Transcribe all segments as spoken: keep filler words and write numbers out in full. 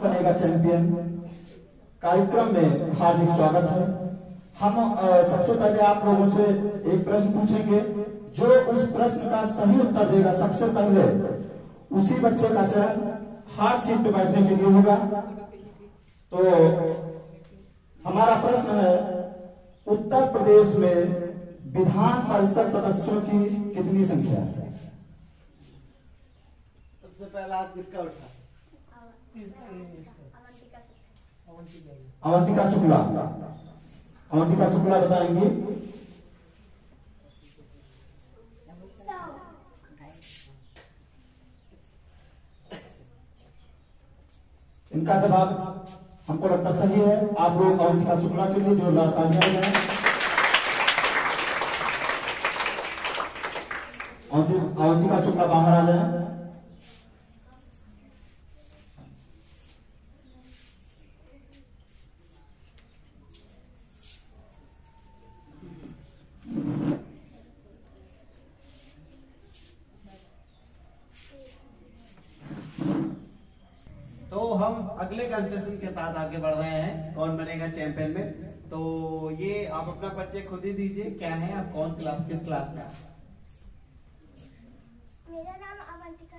बनेगा चैंपियन कार्यक्रम में हार्दिक स्वागत है। हम आ, सबसे पहले आप लोगों से एक प्रश्न पूछेंगे। जो उस प्रश्न का सही उत्तर देगा सबसे पहले उसी बच्चे का चयन हार्ड सीट पे बैठने के लिए होगा। तो हमारा प्रश्न है, उत्तर प्रदेश में विधान परिषद सदस्यों की कितनी संख्या है? सबसे पहला हाथ किसका उठा? अवंतिका शुक्ला। अवंतिका शुक्ला बताएंगी। इनका जवाब हमको लगता सही है। आप लोग अवंतिका शुक्ला के लिए जोरदार तालियां बजाएं। अवंतिका शुक्ला बाहर आ जाए। तो हम अगले कंसेशन के साथ आगे बढ़ रहे हैं, कौन बनेगा चैंपियन में। तो ये आप अपना परिचय खुद ही दीजिए, क्या है आप, कौन क्लास, किस क्लास में? मेरा नाम अवंतिका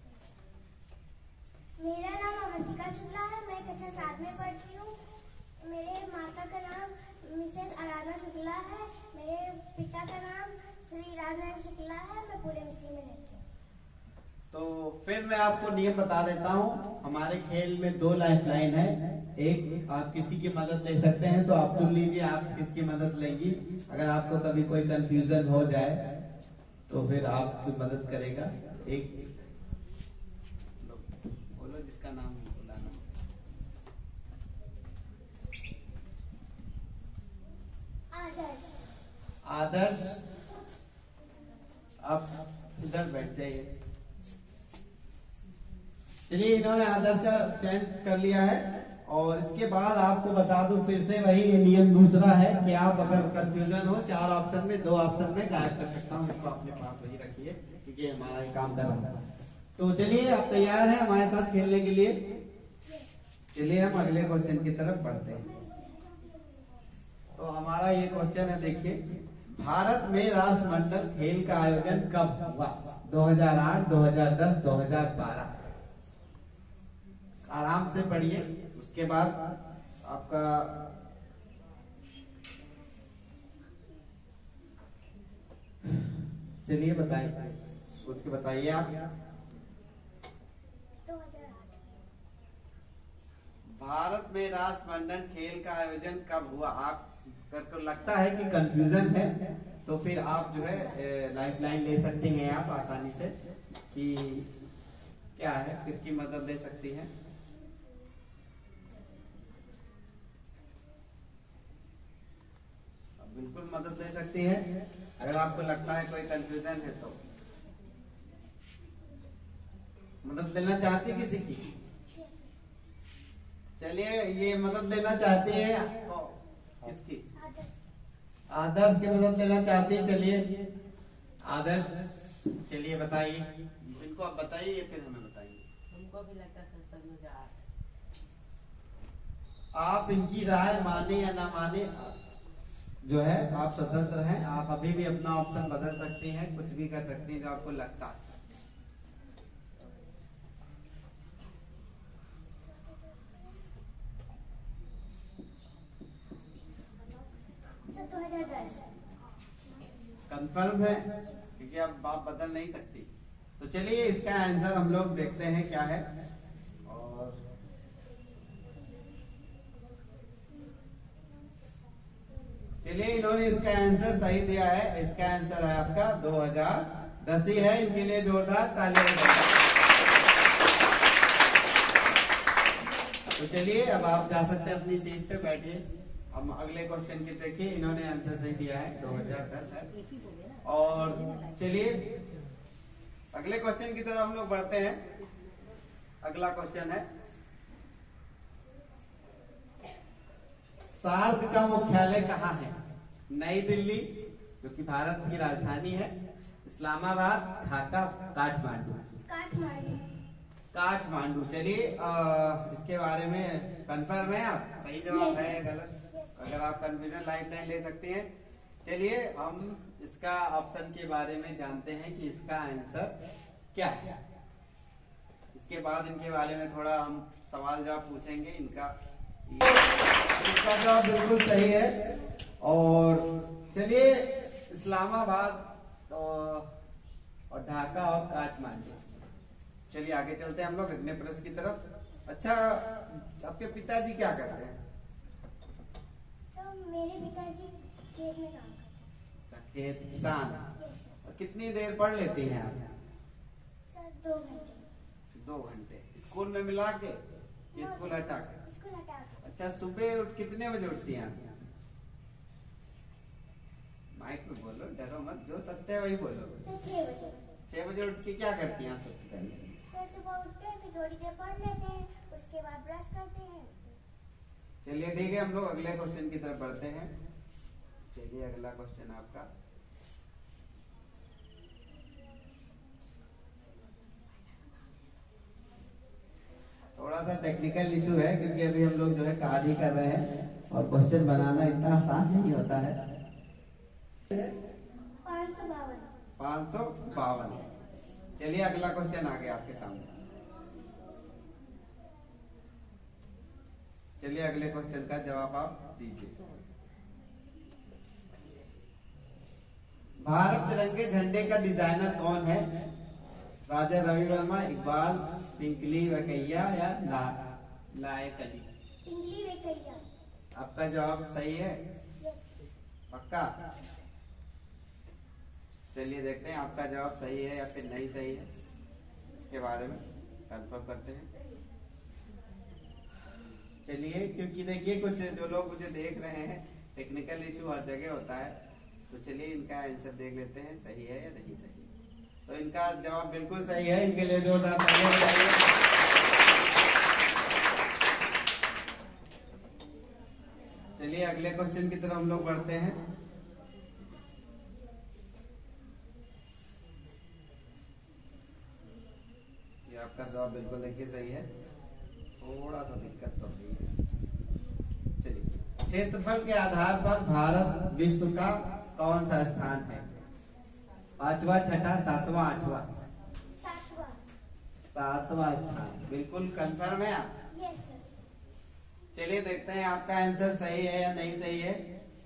मेरा नाम अवंतिका शुक्ला है। मैं कक्षा सात में पढ़ती हूँ। मेरे माता का नाम मिसेस आराधना शुक्ला है। मेरे पिता का नाम श्री राजनारायण शुक्ला है। मैं पूरे मिश्री में रहती हूँ। तो फिर मैं आपको नियम बता देता हूँ। हमारे खेल में दो लाइफ लाइन है। एक, आप किसी की मदद ले सकते हैं, तो आप चुन लीजिए आप किसकी मदद लेंगी। अगर आपको कभी कोई कंफ्यूजन हो जाए तो फिर आपकी मदद करेगा। एक बोलो जिसका नाम बुलाना। आदर्श। आदर्श, आप इधर बैठ जाइए। चलिए, इन्होंने आदर्श का चयन कर लिया है। और इसके बाद आपको बता दूं फिर से वही नियम दूसरा है कि आप अगर कंफ्यूजन हो, चार ऑप्शन में दो ऑप्शन में गायब कर सकता हूँ। इसको अपने पास वही रखिए क्योंकि हमारा ये काम कर रहा है। तो चलिए, आप तैयार हैं हमारे साथ खेलने के लिए? चलिए हम अगले क्वेश्चन की तरफ बढ़ते हैं। तो हमारा ये क्वेश्चन है, देखिए, भारत में राष्ट्रमंडल खेल का आयोजन कब हुआ? दो हज़ार आठ, दो हज़ार दस, दो हज़ार बारह। आराम से पढ़िए, उसके बाद आपका चलिए बताइए, सोच के बताइए आप। दो हज़ार आठ। भारत में राष्ट्रमंडल खेल का आयोजन कब हुआ? आप को लगता है कि कंफ्यूजन है तो फिर आप जो है लाइफ लाइन ले सकते हैं आप आसानी से कि क्या है, किसकी मदद ले सकती हैं। बिल्कुल मदद ले सकती है अगर आपको लगता है कोई कंफ्यूजन है तो। मदद लेना चाहती किसी की? चलिए, ये मदद लेना चाहती है तो किसकी? आदर्श की मदद लेना चाहती है। चलिए आदर्श, चलिए बताइए, इनको आप बताइए फिर हमें बताइए। हमको भी लगता है समझ आ रहा है। आप इनकी राय माने या ना माने जो है आप स्वतंत्र हैं। आप अभी भी अपना ऑप्शन बदल सकती हैं, कुछ भी कर सकती हैं जो आपको लगता है। दो हज़ार दस। कंफर्म है? क्योंकि अब आप बदल नहीं सकती। तो चलिए इसका आंसर हम लोग देखते हैं क्या है। और चलिए, इन्होंने इसका आंसर सही दिया है। इसका आंसर है आपका दो हज़ार दस ही है। इनके लिए जोरदार तालियां। तो चलिए अब आप जा सकते हैं अपनी सीट पे, बैठिए। हम अगले क्वेश्चन की देखिए, इन्होंने आंसर सही दिया है, दो हज़ार दस है। और चलिए अगले क्वेश्चन की तरफ हम लोग बढ़ते हैं। अगला क्वेश्चन है, सार्क का मुख्यालय कहाँ है? नई दिल्ली जो कि भारत की राजधानी है, इस्लामाबाद, ढाका, काठमांडू। काठमांडू। काठमांडू। चलिए इसके बारे बारे में कंफर्म है आप? सही जवाब है या गलत? अगर आप कंफ्यूजन लाइफ लाइन ले सकते हैं। चलिए हम इसका ऑप्शन के बारे में जानते हैं कि इसका आंसर क्या है। इसके बाद इनके बारे में थोड़ा हम सवाल जवाब पूछेंगे। इनका इसका जवाब बिल्कुल सही है। और चलिए इस्लामाबाद और ढाका और काठमांडू, चलिए आगे चलते हैं हम लोग अगले प्रश्न की तरफ। अच्छा, आपके पिताजी क्या करते हैं? सर मेरे पिताजी खेत में काम करते हैं। खेत किसान। Yes sir. कितनी देर पढ़ लेती हैं आप? सर दो घंटे। दो घंटे स्कूल में मिला के, स्कूल हटा के? स्कूल हटा के। अच्छा, सुबह उठ कितने बजे उठती हैं आप? माइक में बोलो, डरो मत, जो सत्य है वही बोलो। सर छह बजे। छह बजे उठ के क्या करती हैं आप सबसे पहले? सर सुबह उठते हैं, फिर थोड़ी देर पढ़ लेते हैं, उसके बाद ब्रश करते हैं। चलिए ठीक है, हम लोग अगले क्वेश्चन की तरफ बढ़ते हैं। चलिए अगला क्वेश्चन आपका, थोड़ा सा टेक्निकल इशू है क्योंकि अभी हम लोग जो है कार्य ही कर रहे हैं और क्वेश्चन बनाना इतना आसान नहीं होता है। पाँच सौ बावन। पाँच सौ बावन। चलिए अगला क्वेश्चन आ गया आपके सामने। चलिए अगले क्वेश्चन का जवाब आप दीजिए। भारत तिरंगे झंडे का डिजाइनर कौन है? राजा रवि वर्मा, इकबाल, पिंकली वकैया या ला, लायक अली? पिंगली वेकैया। आपका जवाब सही है? यस। पक्का? चलिए देखते हैं आपका जवाब सही है या फिर नहीं सही है, इसके बारे में कंफर्म करते हैं। चलिए, क्योंकि देखिए कुछ जो लोग मुझे देख रहे हैं, टेक्निकल इशू हर जगह होता है, तो चलिए इनका आंसर देख लेते हैं सही है या नहीं सही। तो इनका जवाब बिल्कुल सही है। इनके लिए जोरदार तालियां बजाइए। चलिए अगले क्वेश्चन की तरफ हम लोग बढ़ते हैं। ये आपका जवाब बिल्कुल देखिए सही है, थोड़ा सा दिक्कत तो नहीं है। चलिए, क्षेत्रफल के आधार पर भारत विश्व का कौन सा स्थान है? पांचवा, छठा, सातवां, आठवां? सातवां। सातवां स्थान। बिल्कुल कंफर्म है आप? Yes sir. चलिए देखते हैं आपका आंसर सही है या नहीं सही है।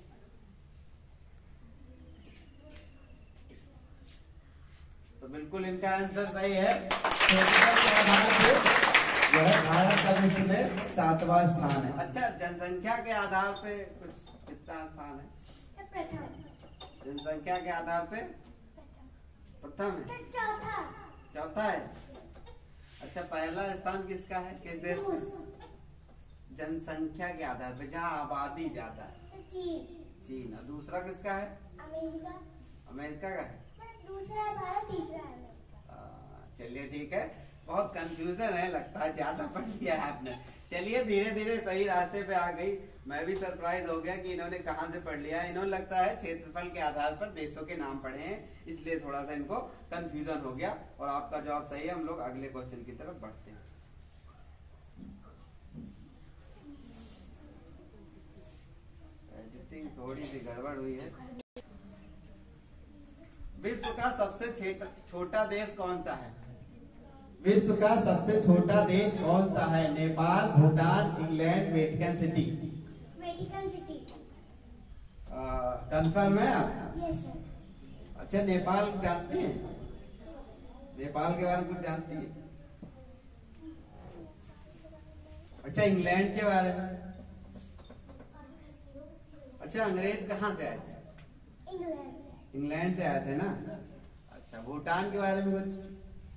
तो बिल्कुल इनका आंसर सही है। क्षेत्रफल के आधार पर जो है भारत का विश्व में सातवां स्थान है। अच्छा, जनसंख्या के आधार पे कुछ कितना स्थान है? सर प्रथम। जनसंख्या के आधार पे प्रथम है? सर चौथा। चौथा है। अच्छा, पहला स्थान किसका है, किस देश रूस। में? जनसंख्या के आधार पे, जहाँ आबादी ज्यादा है? सर चीन। चीन। और दूसरा किसका है? अमेरिका। अमेरिका का है। सर दूसरा है भारत, तीसरा है अमेरिका। आ, चलिए ठीक है, बहुत कंफ्यूजन है, लगता है ज्यादा पढ़ लिया है आपने। चलिए धीरे धीरे सही रास्ते पे आ गई। मैं भी सरप्राइज हो गया कि इन्होंने कहाँ से पढ़ लिया है। इन्होंने लगता है क्षेत्रफल के आधार पर देशों के नाम पढ़े हैं, इसलिए थोड़ा सा इनको कंफ्यूजन हो गया। और आपका जवाब सही है। हम लोग अगले क्वेश्चन की तरफ बढ़ते हैं। एडिटिंग थोड़ी सी गड़बड़ हुई है। विश्व का सबसे छोटा देश कौन सा है? विश्व का सबसे छोटा देश कौन सा है? Nepal, Bhutan, England, Vatican City? Vatican City. Confirm है आप? Yes sir. अच्छा, नेपाल जानते हैं? नेपाल के बारे में कुछ जानती है? अच्छा, इंग्लैंड के बारे में? अच्छा, अंग्रेज कहाँ से आए थे? इंग्लैंड से। इंग्लैंड से आए थे ना? अच्छा, भूटान के बारे में कुछ?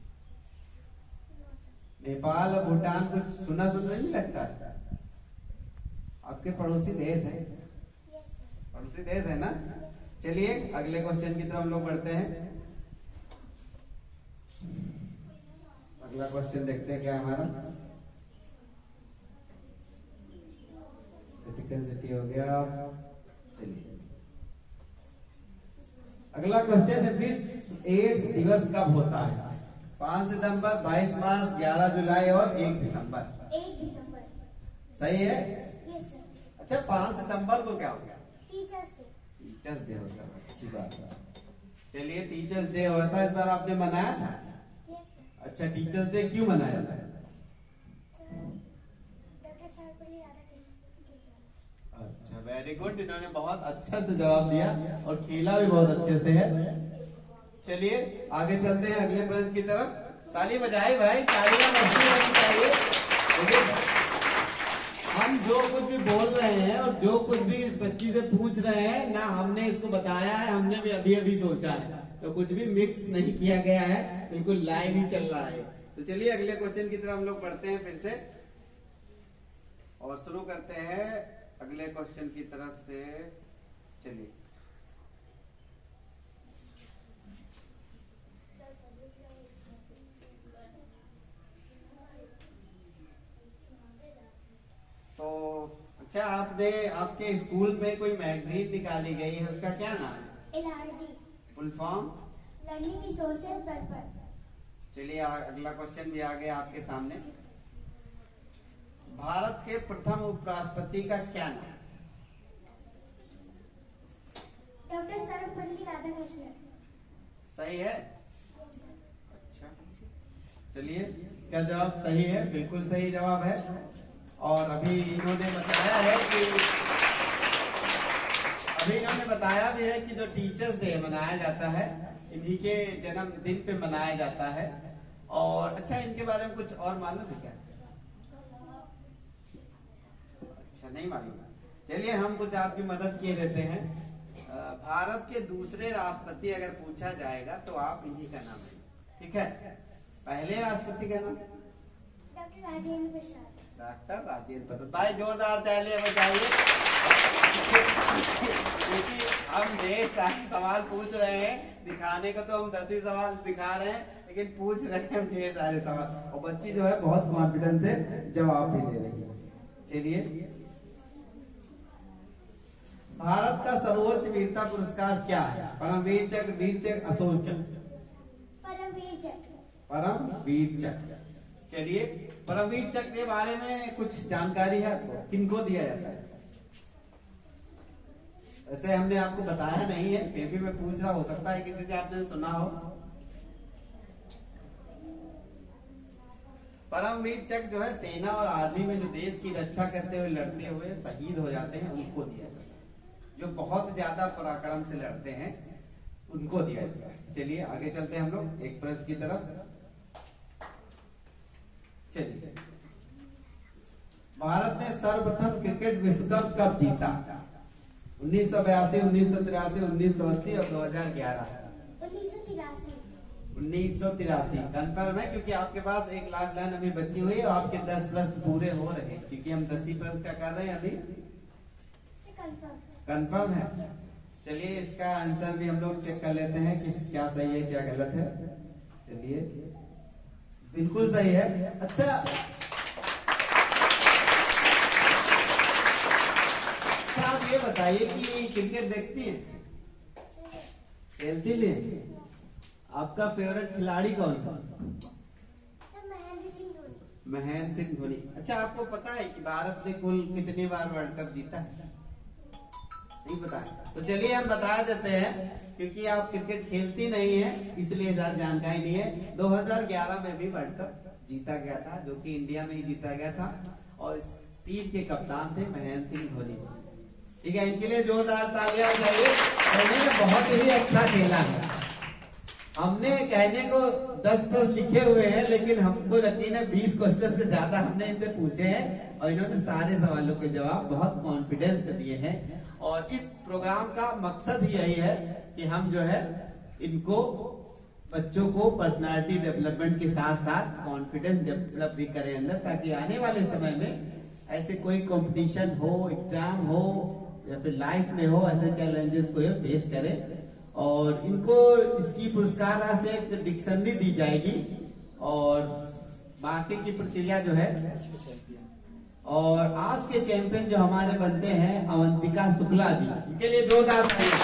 नेपाल और भूटान कुछ सुना सुना नहीं लगता है? आपके पड़ोसी देश है, पड़ोसी देश है ना? चलिए अगले क्वेश्चन की तरफ हम लोग बढ़ते हैं। अगला क्वेश्चन देखते हैं क्या है हमारा। वेटिकन सिटी हो गया। चलिए अगला क्वेश्चन है, विश्व एड्स दिवस कब होता है? पाँच सितंबर, बाईस मार्च, ग्यारह जुलाई और एक दिसंबर? एक दिसंबर। सही है? Yes sir. अच्छा, पांच सितंबर को क्या होगा? Teachers day. टीचर्स डे होता है, अच्छी बात है। चलिए, टीचर्स डे हुआ था, इस बार आपने मनाया था? Yes sir. अच्छा, टीचर्स डे क्यों मनाया था? डॉक्टर सर्वपल्ली राधाकृष्णन के जन्म। अच्छा, वेरी गुड, इन्होंने बहुत अच्छा से जवाब दिया और खेला भी बहुत अच्छे से है। चलिए आगे चलते हैं अगले प्रश्न की तरफ। ताली बजाए भाई, तालियां बजनी होनी चाहिए। देखिए, हम जो कुछ भी बोल रहे हैं और जो कुछ भी इस बच्ची से पूछ रहे हैं ना, हमने इसको बताया है, हमने भी अभी अभी सोचा है, तो कुछ भी मिक्स नहीं किया गया है, बिल्कुल लाइव ही चल रहा है। तो चलिए अगले क्वेश्चन की तरफ हम लोग बढ़ते हैं फिर से और शुरू करते हैं अगले क्वेश्चन की तरफ से। चलिए, तो अच्छा, आपने आपके स्कूल में कोई मैगजीन निकाली गई है, उसका क्या नाम है? L R D. Full form? Learning resources purpose. चलिए अगला क्वेश्चन भी आ गया आपके सामने। भारत के प्रथम उपराष्ट्रपति का क्या नाम? डॉक्टर सर्वपल्ली राधाकृष्णन। सही है? अच्छा, चलिए, क्या जवाब सही है? बिल्कुल सही जवाब है। और अभी इन्होंने बताया है कि अभी इन्होंने बताया भी है कि जो टीचर्स डे मनाया जाता है, इन्हीं के जन्मदिन पे मनाया जाता है। और अच्छा, इनके बारे में कुछ और मालूम है क्या? अच्छा, नहीं मालूम। चलिए हम कुछ आपकी मदद किए देते हैं। भारत के दूसरे राष्ट्रपति अगर पूछा जाएगा तो आप इन्हीं का नाम है, ठीक है? पहले राष्ट्रपति का नाम? डॉक्टर राजेंद्र प्रसाद। डॉक्टर राजेंद्र प्रसाद। भाई जोरदार तालियां बजाइए, क्योंकि हम ढेर सारे सवाल पूछ रहे हैं। दिखाने को तो हम दस ही सवाल दिखा रहे हैं, लेकिन पूछ रहे हैं हम ढेर सारे सवाल, और बच्ची जो है बहुत कॉन्फिडेंस से जवाब भी दे रही है। चलिए, भारत का सर्वोच्च वीरता पुरस्कार क्या है? परमवीर चक्र, वीर चक्र, अशोक चक्र? परमवीर चक्र। परमवीर चक्र। चलिए, परमवीर चक्र के बारे में कुछ जानकारी है आपको? किनको दिया जाता है? वैसे हमने आपको बताया नहीं है, फिर भी मैं पूछ रहा, हो सकता है किसी से आपने सुना हो। परमवीर चक्र जो है सेना और आर्मी में जो देश की रक्षा करते हुए लड़ते हुए शहीद हो जाते हैं, उनको दिया जाता है। जो बहुत ज्यादा पराक्रम से लड़ते हैं, उनको दिया जाता है। चलिए आगे चलते हैं हम लोग एक प्रश्न की तरफ। चलिए, भारत ने सर्वप्रथम क्रिकेट विश्व कप कब जीता? उन्नीस सौ बयासी, उन्नीस सौ तिरासी, उन्नीस सौ अस्सी और दो हजार ग्यारह? उन्नीस सौ तिरासी। उन्नीस सौ तिरासी कंफर्म है? क्योंकि आपके पास एक लाख लाइन अभी बची हुई है और आपके दस प्रश्न पूरे हो रहे हैं, क्योंकि हम दस ही प्रश्न का कर रहे हैं अभी। कंफर्म है? चलिए इसका आंसर भी हम लोग चेक कर लेते हैं कि क्या सही है क्या गलत है। चलिए, बिल्कुल सही है। अच्छा, आप ये बताइए कि क्रिकेट देखती हैं? खेलती नहीं? आपका फेवरेट खिलाड़ी कौन था? महेंद्र सिंह धोनी। महेंद्र सिंह धोनी। अच्छा, आपको पता है कि भारत ने कुल कितनी बार वर्ल्ड कप जीता है? नहीं पता है? तो चलिए हम बता देते हैं, क्योंकि आप क्रिकेट खेलती नहीं है इसलिए ज्यादा जानकारी नहीं है। दो हज़ार ग्यारह में भी वर्ल्ड कप जीता गया था, जो कि इंडिया में ही जीता गया था, और इस टीम के कप्तान थे महेंद्र सिंह धोनी। ठीक है, इनके लिए जोरदार तालियां बजाइए। उन्होंने बहुत ही अच्छा खेला है। हमने कहने को दस प्रश्न लिखे हुए हैं, लेकिन हमको यकीन है बीस क्वेश्चन से ज्यादा हमने इनसे पूछे हैं, और इन्होंने सारे सवालों के जवाब बहुत कॉन्फिडेंस से दिए हैं। और इस प्रोग्राम का मकसद ही यही है कि हम जो है इनको, बच्चों को पर्सनालिटी डेवलपमेंट के साथ साथ कॉन्फिडेंस डेवलप भी करें अंदर, ताकि आने वाले समय में ऐसे कोई कंपटीशन हो, एग्जाम हो या फिर लाइफ में हो, ऐसे चैलेंजेस को ये फेस करें। और इनको इसकी पुरस्कार राशि एक डिक्शनरी दी जाएगी, और बाकी की प्रक्रिया जो है, और आज के चैंपियन जो हमारे बनते हैं अवंतिका शुक्ला जी, इनके लिए जोरदार तालियां।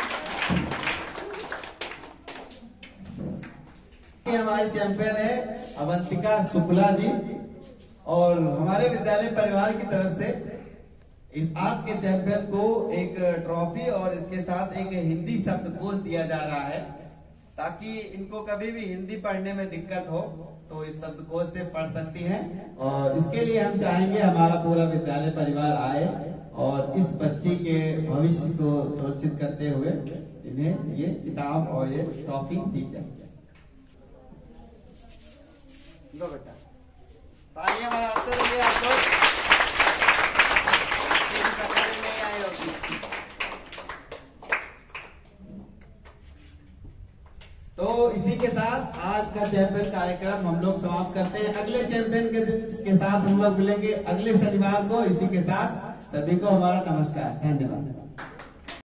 हमारे चैंपियन है अवंतिका शुक्ला जी, और हमारे विद्यालय परिवार की तरफ से इस आज के चैंपियन को एक ट्रॉफी और इसके साथ एक हिंदी शब्दकोश दिया जा रहा है, ताकि इनको कभी भी हिंदी पढ़ने में दिक्कत हो तो इस शब्दकोश से पढ़ सकती हैं। और इसके लिए हम चाहेंगे हमारा पूरा विद्यालय परिवार आए और इस बच्ची के भविष्य को सुरक्षित करते हुए इन्हें ये किताब और ये ट्रॉफी दी जाए। लो बेटा, तालियां बजाते रहिए आप लोग। नहीं आए होगी। तो इसी के साथ आज का चैंपियन कार्यक्रम हम लोग समाप्त करते हैं। अगले चैंपियन के, के साथ हम लोग मिलेंगे अगले शनिवार को। इसी के साथ सभी को हमारा नमस्कार, धन्यवाद।